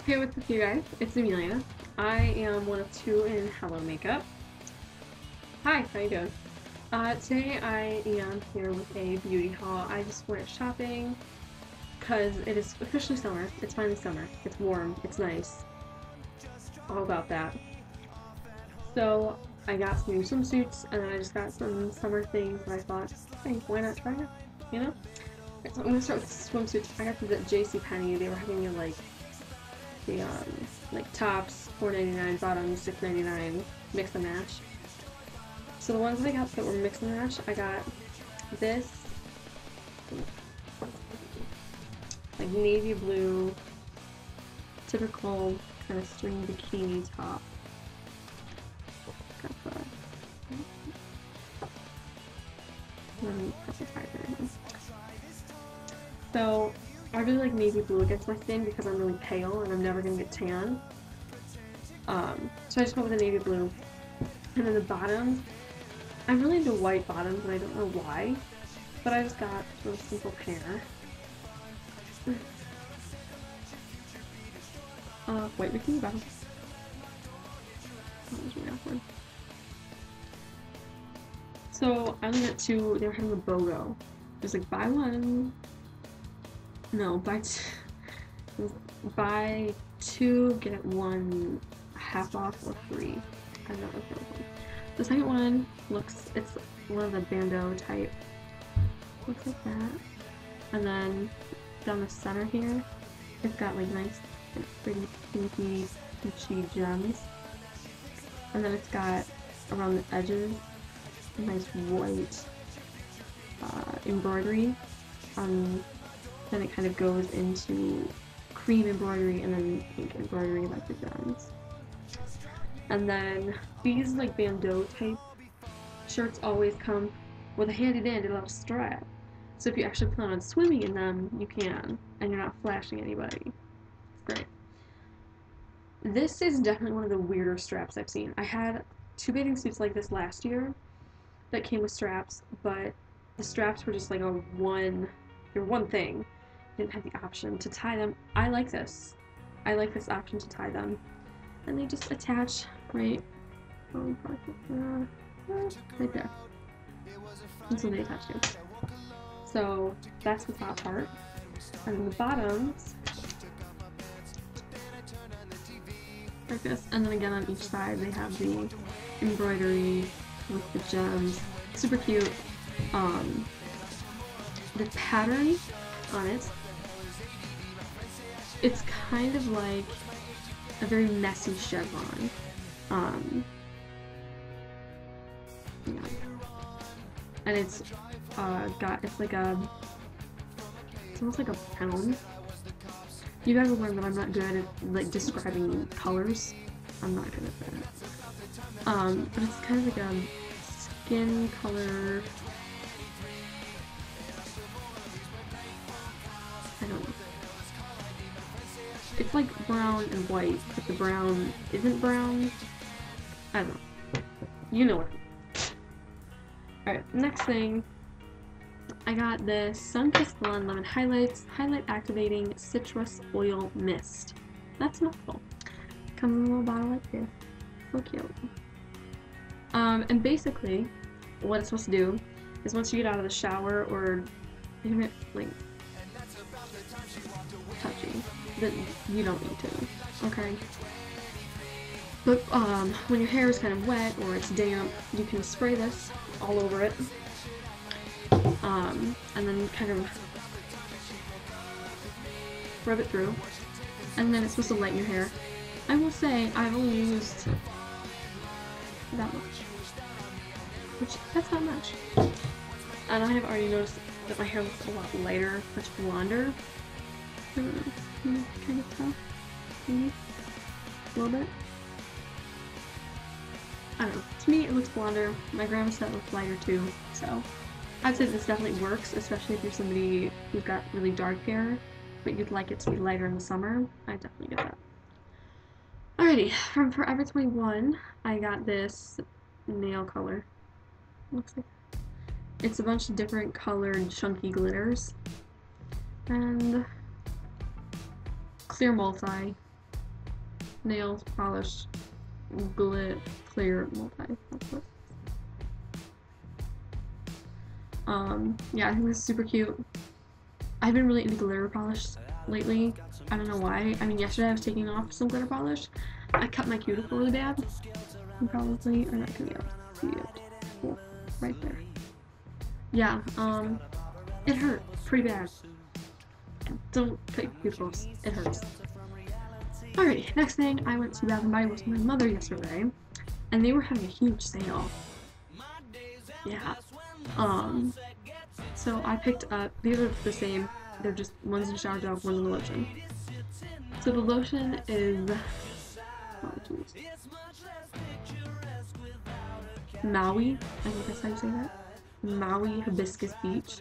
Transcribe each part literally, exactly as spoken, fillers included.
Hey, what's up, you guys? It's Amelia. I am one of two in Hello Makeup. Hi, how you doing? Uh, today I am here with a beauty haul. I just went shopping because it is officially summer. It's finally summer. It's warm. It's nice. All about that. So I got some new swimsuits, and then I just got some summer things that I thought, hey, why not try it? You know? So I'm gonna start with swimsuits. I got these at JCPenney. They were having it like the um like tops four ninety-nine, bottoms six ninety-nine, mix and match. So the ones that I got that were mix and match, I got this like navy blue typical kind of string bikini top. Got the um, so I really like navy blue against my skin because I'm really pale and I'm never gonna get tan. Um, so I just went with the navy blue. And then the bottoms, I'm really into white bottoms and I don't know why, but I just got a really simple pair. Uh, white bikini bottom. That was really awkward. So I only got two. They were having a BOGO. It was like buy one. No, buy two. Buy two, get one half off or free. I don't know what the one. The second one looks, it's one of the bandeau type. Looks like that. And then down the center here, it's got like nice, like, pretty pinky, peachy gems. And then it's got around the edges a nice white uh, embroidery. Um, then it kind of goes into cream embroidery and then pink embroidery like the gems. And then these like bandeau type shirts always come with a handy dandy little strap. So if you actually plan on swimming in them, you can, and you're not flashing anybody. It's great. This is definitely one of the weirder straps I've seen. I had two bathing suits like this last year that came with straps, but the straps were just like a one, they were one thing. You didn't have the option to tie them. I like this. I like this option to tie them. And they just attach right, oh, uh, right there. And so they attach too. So that's the top part. And then the bottoms, like this. And then again on each side they have the embroidery with the gems. Super cute. Um, the pattern on it, it's kind of like a very messy chevron. Um, yeah. And it's uh, got, it's like a, it's almost like a pound. You guys will learn that I'm not good at like describing colors. I'm not good at that. Um, but it's kind of like a skin color. I don't know. It's like brown and white, but the brown isn't brown. I don't know. You know what I mean. Alright, next thing. I got this Sunkissed Blonde Lemon Highlights Highlight Activating Citrus Oil Mist. That's mouthful. Comes in a little bottle like this. So cute. Um, and basically, what it's supposed to do is once you get out of the shower or even like touchy, that you don't need to, okay? But um, when your hair is kind of wet or it's damp, you can spray this all over it, um, and then kind of rub it through, and then it's supposed to lighten your hair. I will say I've only used that much, which that's not much, and I have already noticed that my hair looks a lot lighter, much blonder. I don't know, can you kind of tell? Maybe a little bit. I don't know. To me, it looks blonder. My grandma said it looks lighter too, so I'd say this definitely works, especially if you're somebody who's got really dark hair, but you'd like it to be lighter in the summer. I definitely get that. Alrighty, from Forever twenty-one, I got this nail color. Looks like it's a bunch of different colored chunky glitters and clear multi. nail polish glit clear multi. Um, yeah, I think this is super cute. I've been really into glitter polish lately. I don't know why. I mean, yesterday I was taking off some glitter polish. I cut my cuticle really bad. You probably are not gonna be able to see it. Cool. Right there. Yeah, um, it hurt pretty bad. Don't cut your cuticles. It hurts. Alright, next thing, I went to Bath and Body Works with my mother yesterday, and they were having a huge sale. Yeah. Um, so I picked up, these are the same, they're just, one's in shower gel, one's in the lotion. So the lotion is, oh, geez. Maui, I think that's how you say that. Maui Hibiscus Beach.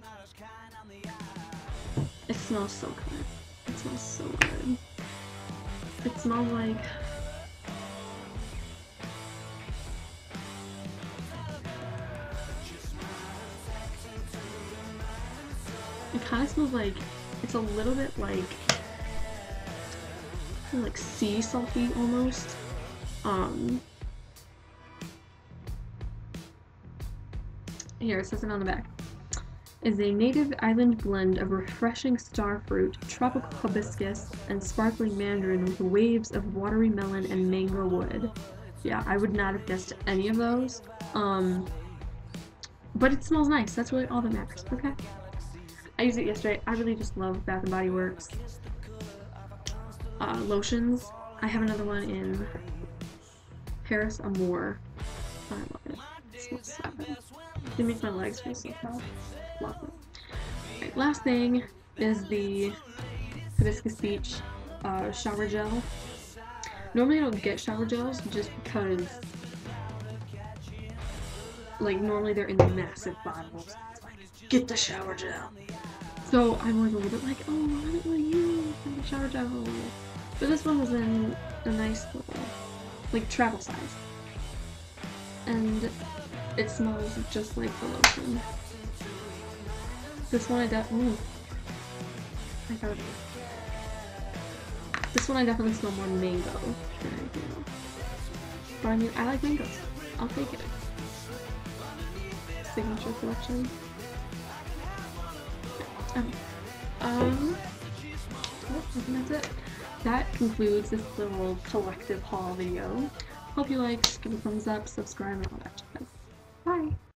It smells so good. It smells so good. It smells like it kind of smells like it's a little bit like like sea salty almost. Um, here it says it on the back. Is a native island blend of refreshing starfruit, tropical hibiscus, and sparkling mandarin with waves of watery melon and mango wood. Yeah, I would not have guessed any of those. Um, but it smells nice. That's really all that matters. Okay. I used it yesterday. I really just love Bath and Body Works uh, lotions. I have another one in Paris Amour. I love it. It smells so good. It makes my legs feel so soft. Love it. Right, last thing is the Hibiscus Beach uh, shower gel. Normally I don't get shower gels just because, like, normally they're in massive bottles. It's like, get the shower gel. So I'm always a little bit like, oh, I don't really use the shower gel. But this one was in a nice little, like, travel size. And it smells just like the lotion. This one I definitely, I got it. This one I definitely smell more mango than anything else. But I mean, I like mangoes. I'll take it. Signature collection. Um, um well, I think that's it. That concludes this little collective haul video. Hope you liked, give a thumbs up, subscribe, and all that.